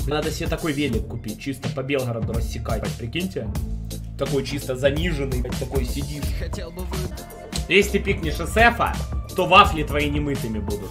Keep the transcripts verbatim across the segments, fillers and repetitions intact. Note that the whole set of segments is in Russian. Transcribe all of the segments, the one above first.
Надо себе такой велик купить, чисто по Белгороду рассекать, прикиньте. Такой чисто заниженный, такой сидишь. Если ты пикнешь эс эфа, то вафли твои немытыми будут.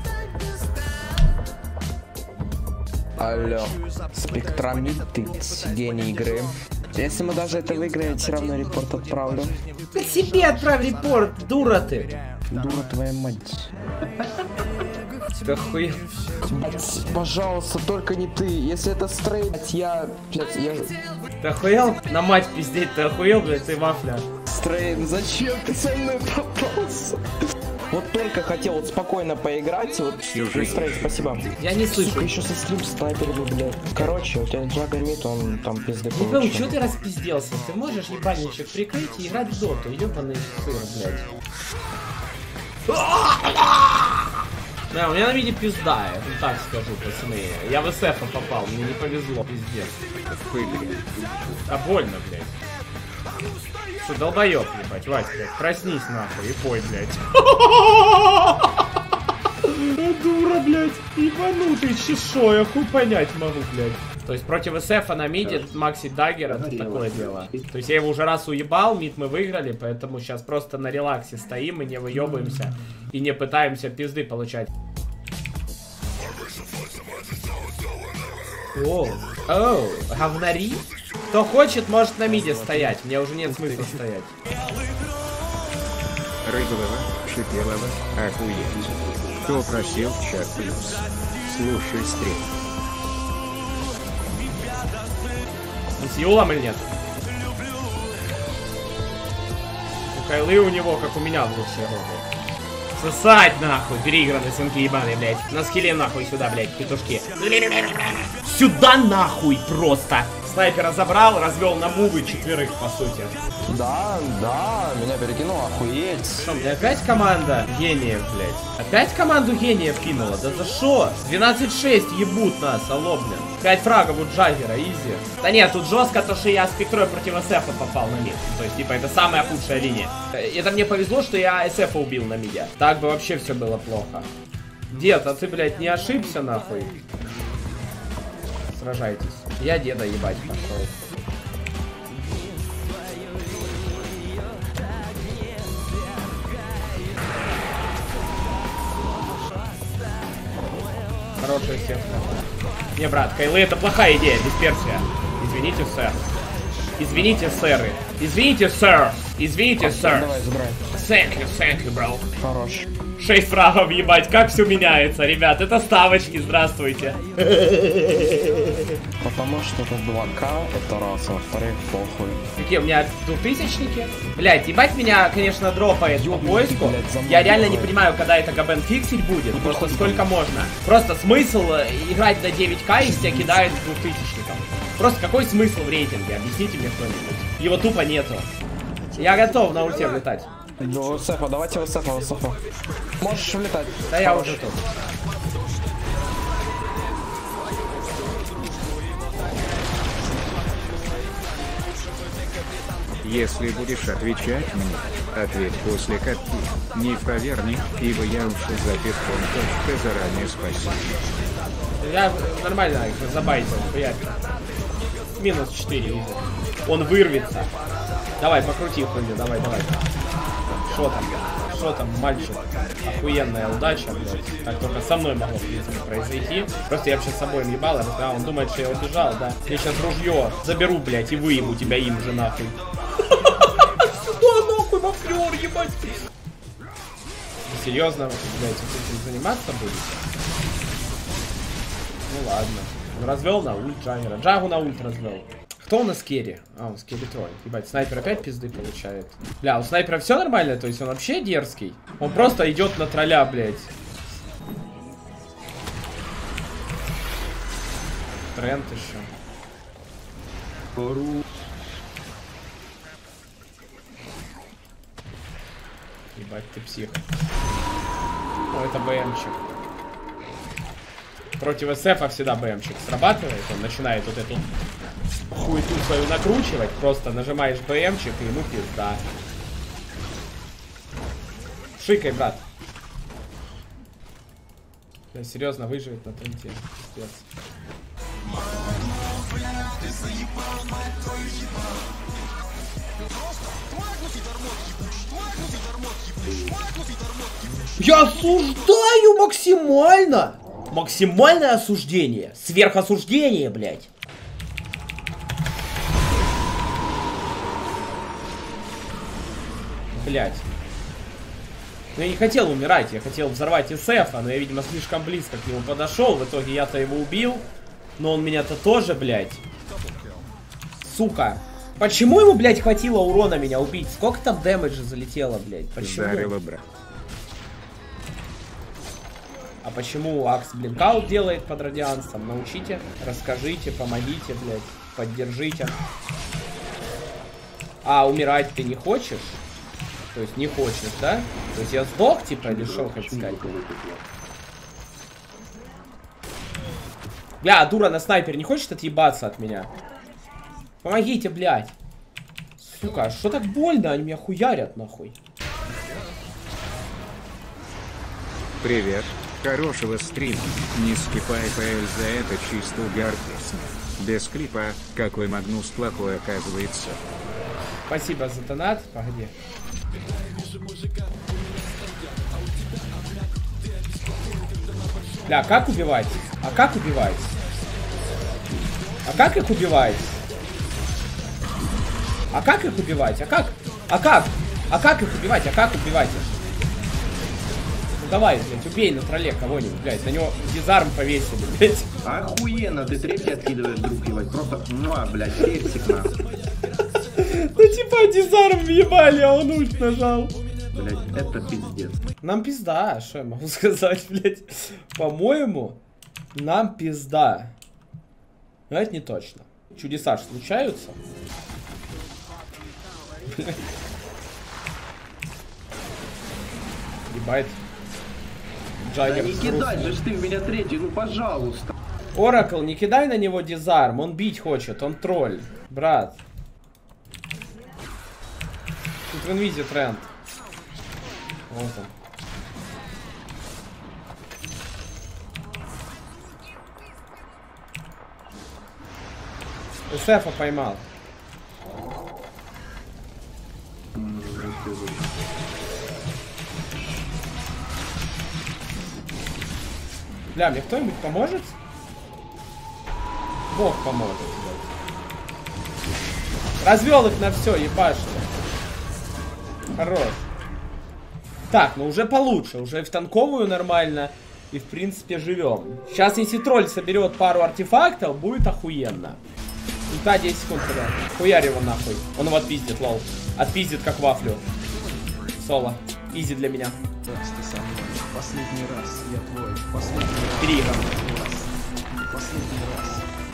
Алло, Спектромид, ты гений игры. Если мы даже это выиграем, все равно репорт отправлю. Ты себе отправь репорт, дура ты. Дура твоя мать. Ты охуел? Пожалуйста, только не ты. Если это стрейт, я... я... Ты охуел? На мать пиздеть, ты охуел, блядь, ты вафля. Стрейт, зачем ты со мной попался? Вот только хотел вот спокойно поиграть, вот Стрейт, спасибо. Я не слышу. Сука, еще со стрим снайпером, блядь. Короче, у тебя Джаггермит, он там пизды Не пойму, что ты распизделся? Ты можешь ебальничек прикрыть и играть в доту, ебаный сыр, блядь. Да, у меня на виде пизда, я вот так скажу, пацаны. Я в эс эфа попал, мне не повезло, пиздец. А больно, блядь. Что, долбоёб, ебать, Вась, блядь, проснись нахуй и пой, блядь. Дура, блядь, ебанутый, чешо, я хуй понять могу, блядь. То есть против эс эфа на миде Макси Даггер, это такое дело. То есть я его уже раз уебал, мид мы выиграли, поэтому сейчас просто на релаксе стоим и не выебаемся. И не пытаемся пизды получать. О, оу, говнари? Кто хочет, может на миде стоять. Мне уже нет смысла стоять. Рыжего, шипелого, охуеть. Кто просил в чат плюс? Слушай стрим. Он с Юлом или нет? У Кайлы у него, как у меня в лучшие роды. Сосать нахуй, переигранные сынки ебаные, блядь. На скилле нахуй сюда, блядь, петушки. Сюда нахуй просто. Снайпера забрал, развел на мувы четверых, по сути. Да, да, меня перекинуло, охуеть. Что, мне опять команда гениев, блядь? Опять команду гениев кинула? Да за шо? двенадцать шесть ебут нас, алло, блин. пять фрагов у Джаггера, изи. Да нет, тут жестко, то что я спектрой против эс эфа попал на мид. То есть, типа, это самая худшая линия. Это мне повезло, что я эс эфа убил на миде. Так бы вообще все было плохо. Дед, а ты, блядь, не ошибся, нахуй? Сражайтесь. Я деда ебать пошел. Хорошая сетка. Не, брат, Кайлы это плохая идея, дисперсия. Извините, сэр. Извините, сэры. Извините, сэр. Извините, сэр. Давай, забирай. Thank you, thank you, bro. Хорош. Шесть фрагов, ебать, как все меняется, ребят. Это ставочки, здравствуйте. Потому что это два ка, это раз, а во-вторых, похуй. Какие у меня двухтысячники? Блять, ебать меня, конечно, дропает по поиску. Я реально не понимаю, когда это ГБН фиксить будет. Просто сколько можно. Просто смысл играть до девять ка, и тебя кидают с двухтысячником. Просто какой смысл в рейтинге? Объясните мне кто-нибудь. Его тупо нету. Я готов на ульте влетать. Ну, Сефа, давайте вот Сефа, Сефа. Можешь влетать. Да я уже тут. Если будешь отвечать мне, ответь после катки. Не проверни, ибо я ушел за петком, только заранее спасибо. Я нормально их забайтил, приятно. Минус четыре, видите. Он вырвется. Давай, покрути хуйню, давай, давай. Шо там? Шо там, мальчик? Охуенная удача, блядь. Так только со мной могло, в принципе, произойти. Просто я вообще с собой ебал, а он думает, что я убежал, да. Я сейчас ружье заберу, блядь, и выебу тебя им же нахуй. Сюда нахуй, мафлёр, ебать. Серьезно, блядь, этим заниматься будете? Ну ладно. Он развел на ульт Джаггера. Джагу на ульт развел. Кто у нас керри? А, он с керри трой. Ебать, снайпер опять пизды получает. Бля, у снайпера все нормально? То есть он вообще дерзкий? Он просто идет на тролля, блядь. Тренд еще. Ебать, ты псих. О, это БМчик. Против эс эфа всегда БМчик срабатывает. Он начинает вот эту хуету свою накручивать. Просто нажимаешь БМчик и ему пизда. Шикай, брат. Бля, серьезно, выживет на тренте. Пиздец. Я осуждаю максимально! Максимальное осуждение. Сверхосуждение, блядь. Блядь. Ну я не хотел умирать, я хотел взорвать эс эф, но я, видимо, слишком близко к нему подошел. В итоге я-то его убил. Но он меня-то тоже, блядь. Сука. Почему ему, блядь, хватило урона меня убить? Сколько там дэмэджа залетело, блядь? Почему? Зарыло, брат. А почему Акс блинкаут делает под радиансом? Научите, расскажите, помогите, блядь. Поддержите. А, умирать ты не хочешь? То есть не хочешь, да? То есть я сдох, типа, или что хочу сказать? Бля, дура на снайпер не хочет отъебаться от меня? Помогите, блядь. Сука, что так больно? Они меня хуярят, нахуй. Привет. Хорошего стрима. Не скипай ПЛ за это чисто угар песня. Без клипа, какой Магнус плохой оказывается. Спасибо за донат. Погоди. Бля, как убивать? А как убивать? А как их убивать? А как их убивать? А как? А как? А как их убивать? А как убивать их? Ну давай, блядь, убей на тролле кого-нибудь, блядь. На него дизарм повесили, блядь. Охуенно, ты третий откидываешь, друг, ебать. Просто, ну, а, блядь, персик нахуй. Ну типа дизарм въебали, а он ульт нажал. Блядь, это пиздец. Нам пизда, что я могу сказать, блядь. По-моему, нам пизда. Но это не точно. Чудеса ж случаются. Ебать. Да не кидай же ты в меня третий, ну пожалуйста. Оракл, не кидай на него дизарм, он бить хочет, он тролль. Брат. Тут в инвизе тренд. Вот он. эс эфа поймал. Бля, мне кто-нибудь поможет? Бог поможет. Развел их на все, ебашь. Хорош. Так, ну уже получше. Уже в танковую нормально. И в принципе живем. Сейчас если тролль соберет пару артефактов, будет охуенно. Ульта десять секунд туда. Хуярь его нахуй. Он его отпиздит, лол. Отпиздит как вафлю. Соло. Изи для меня. Последний раз я твой. Последний раз. Бери его. Последний раз.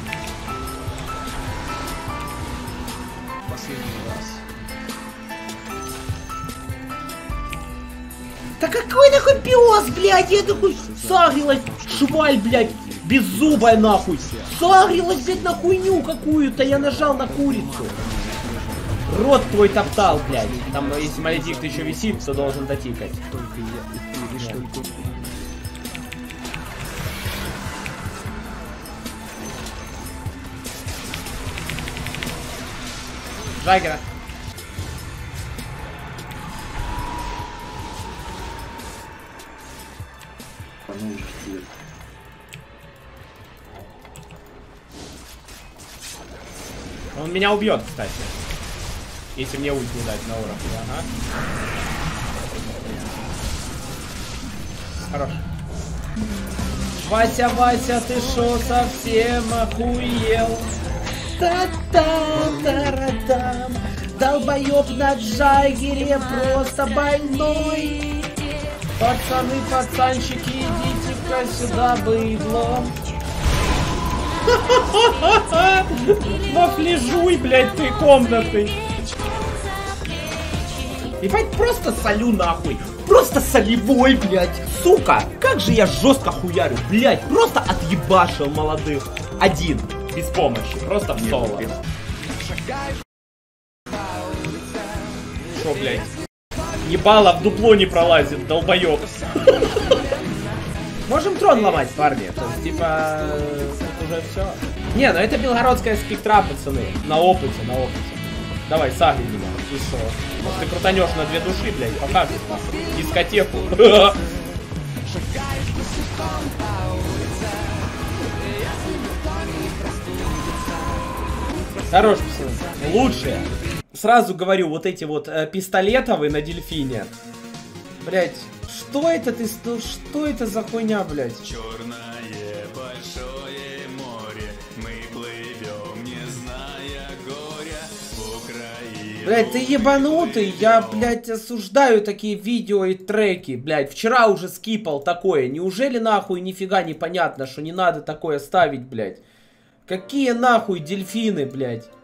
Последний раз. Да какой нахуй пес, блядь? Я такой сагрилась, шваль, блядь, беззубая нахуй. Сагрилась, блядь, на хуйню какую-то. Я нажал на курицу. Рот твой топтал, блядь. Там, если Маледикт еще висит, то должен дотикать. Только я и ты лишь только... Джаггера. Он меня убьет, кстати. Если мне ульт не дать на уровне. Ага. Хорош. Вася, Вася, ты шо совсем охуел? Та-та-та-ра-там. Долбоёб на Джаггере просто больной. Пацаны, пацанчики, идите-ка сюда, быдло. Вафлежуй, блядь, ты комнаты. Ебать, просто солю нахуй. Просто солевой, блядь. Сука, как же я жестко хуярю, блядь. Просто отъебашил молодых. Один, без помощи, просто в соло. Шо, блядь? Ебало в дупло не пролазит, долбоёб. Можем трон ломать, парни. То есть, типа, тут уже все. Не, ну это белгородская спектра, пацаны. На опыте, на опыте. Давай, сагли меня. И что? Может, ты крутанешь на две души, блядь, покажешь дискотеку. Хорош, пацаны. Лучшие. Сразу говорю, вот эти вот э, пистолетовые на дельфине. Блядь, что это ты, что, что это за хуйня, блядь? Черное большое море, мы плывем, не зная горя, в Украину. Блядь, ты ебанутый, я, блядь, осуждаю такие видео и треки, блядь. Вчера уже скипал такое, неужели нахуй нифига не понятно, что не надо такое ставить, блядь? Какие нахуй дельфины, блядь?